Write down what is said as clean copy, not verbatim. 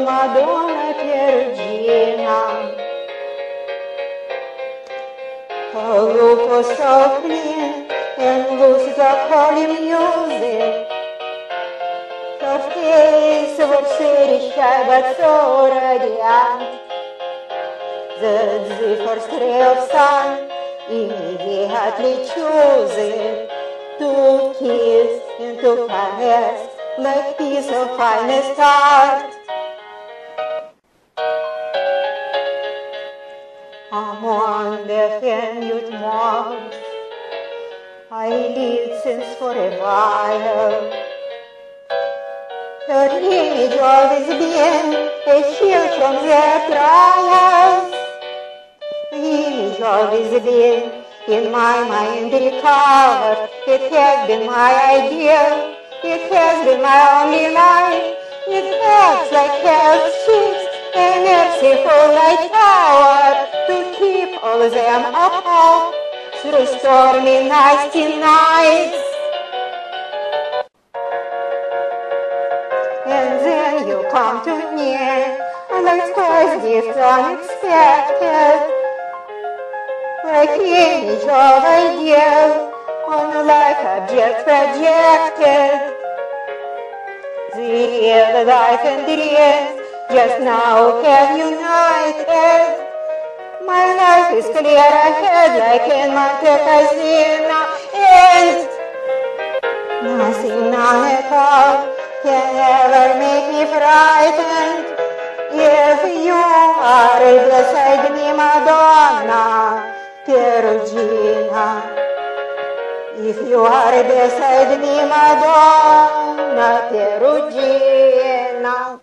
Madonna Perugino. Lupo softly and loose the holy music. Her face was very shy but so radiant that the first ray of sun immediately chooses to kiss and to caress like piece of finest art. Among the minute months I lived since for a while. Her image always been a shield from their trials. The image always been in my mind recovered. It has been my ideal. It has been my only life. It acts like health sheets, a merciful light tower to keep all them apart through stormy nasty nights. And then you come to me, like twice gifts unexpected, like image of ideal on like object projected. The real life and dreams just now have united. My life is clear ahead like in Monte Casino, and nothing, none at all, can ever make me frightened. If you are beside me, Madonna Perugino. If you are beside me, Madonna Perugino.